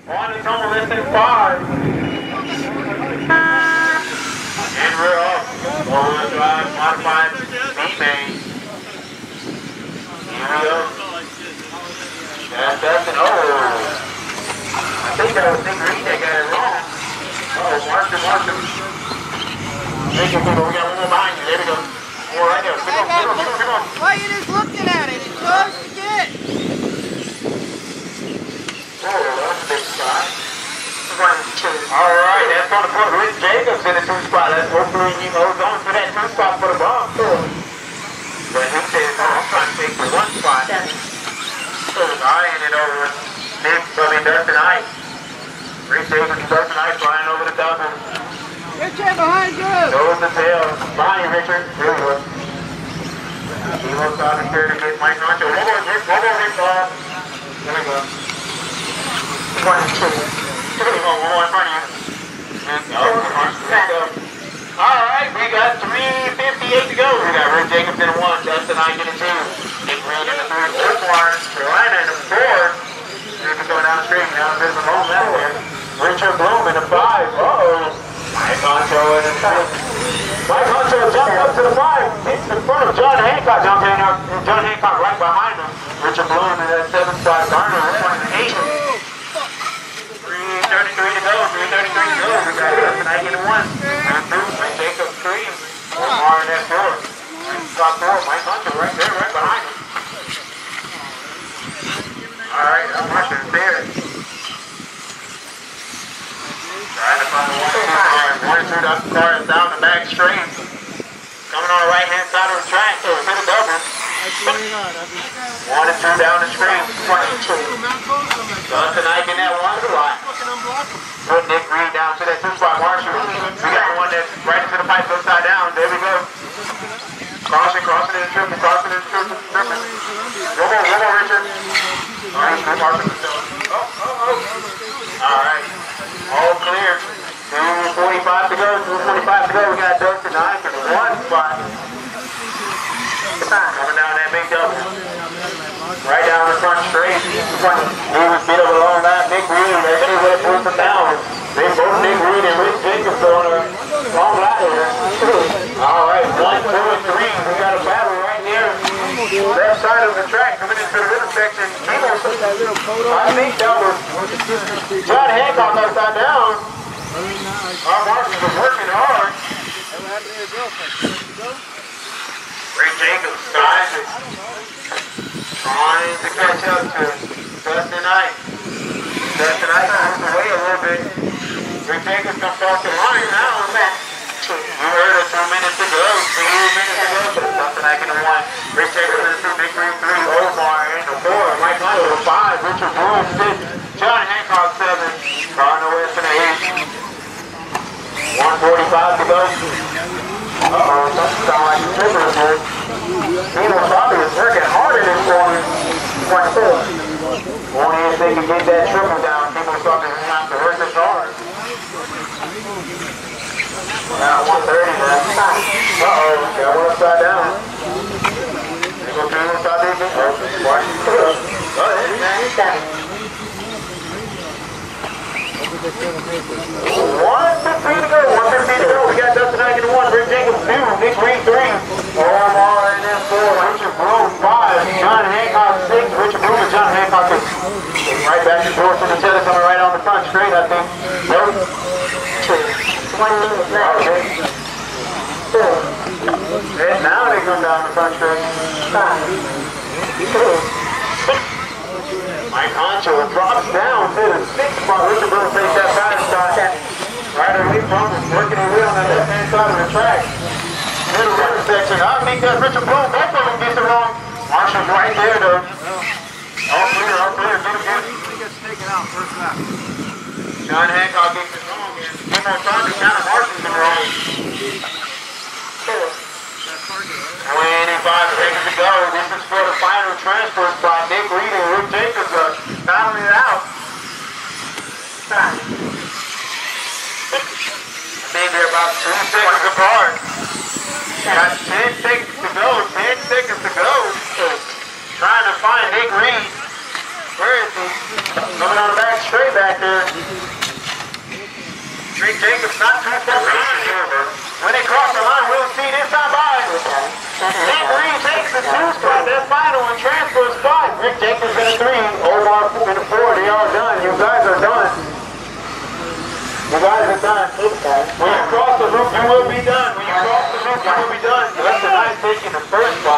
On is on less than 5. And we're off. All-wheel drive, modified, B-main. Here we go. That's Dustin. Oh! I think that was Nick Reed that got it wrong. Oh, mark him. Thank you, people. We got one more behind you. There we go. More right there. Come on. Why are you just looking at it? It's close to get. Oh, that's a big spot. Alright, that's going to put Rick Jacobs in the 2 spot. That's hopefully he holds on to that 2 spot for the bomb. But he says, I'm trying to take the 1 spot. Eyeing it over Dustin Eich. Rick Jacobs and Dustin Eich flying over the double. Richard, behind you! Nose to tail. Behind you, Richard. There we go. He looks out here to get Mike Concho. One more, Rick. There we go. 1, 2. One more in front of you. Alright, we got 3:58 to go. We got Rick Jacobs in 1, Dustin Eich in 2. Nick Reed in the 3, Oakmar, Carolina in the 4. Rick is going down the street. Now there's a home that way. Richard Bloom in the 5. Uh-oh. Mike Concho in the 6. Mike Concho jumped up to the 5. It's in front of John Hancock. John Hancock right behind him. Richard Bloom in that 7 spot. Garner in the 8. 3:33 to go. We got Dustin Eich in 1. Rick Jacobs 3. Oakmar in that 4. Spot 4. Mike Concho right there, right behind him. Alright, I'm rushing there. Trying to find the 1 and 2 car down the back straight. Coming on the right hand side of the track. So it's in a double. 1 and 2 down the straight. Dustin Eich in that 1 spot. Put Nick Reed down to that 2 spot. Marshall. We got the one that's right into the pipe upside down. There we go. Crossing and tripping. One more, Richard. Alright, all clear. 2:45 to go. We got Dustin Eich in 1 spot. Coming down that big double. Right down the front straight. He was beat up a long lap. Nick Reed, they should have pushed him down. They both Nick Reed and Rick Jacobs on a long lap here. Alright, 1, 2, and 3. We got a battle right here. Left side of the track coming into the intersection. I think that was John Hancock upside down. Our marshals are working hard. Rick Jacobs trying to catch up to Dustin Eich. Dustin Eich moves away a little bit. Rick Jacobs comes off the line now. You heard us 2 minutes to go. 2 minutes to go. Dustin Eich in the 1. Rick Jacobs in the 2. Nick Reed 3. Oakmar in the 4. Mike Concho 5. Richard Bloom 6. John Hancock 7. Garner West in the 8. 1:45 to go. Uh-oh, doesn't sound like the trippers here. Nino Bobby is working harder this morning. Only if they can get that triple down, Nino Bobby is not to work as hard. Now 1:30 now. Uh-oh, got one upside down. They go through upside down. Watch it. Go ahead, man. 1:15 to go. We got Dustin Eich in 1. Rick Jacobs 2. Nick Reed 3. Oakmar in that 4. Richard Bloom 5. John Hancock 6. Richard Bloom and John Hancock is right back and forth from each other, coming right on the front straight, I think. Nope. 1 minute left. And now they come down the front straight. 5. Mike Concho drops down to the 6th spot. Richard Bloom takes that 5 spot. Right away from him, working the wheel on the left-hand side of the track. Middle intersection. I think that's Richard Bloom. Both of them gets it wrong. Marshall's right there, though. All clear. Get him. He gets taken out first lap. John Hancock gets it wrong, and one more time to count Marshall's been wrong. 25 seconds to go. This is for the final transfer spot. Nick Reed and Rick Jacobs are battling it out. Maybe they're about 2 seconds apart. Got 10 seconds to go. 10 seconds to go. Trying to find Nick Reed. Where is he? Coming on the back straight back there. Rick Jacobs not too far behind here. When they cross the line, we'll see this time by. Nick Reed takes the 2 spot. That final one transfers 5. Rick Jacobs in a 3. Omar in a 4. They are done. You guys are done. You guys are done. When you cross the loop, you will be done. When you cross the loop, you will be done. That's a nice taking the first spot.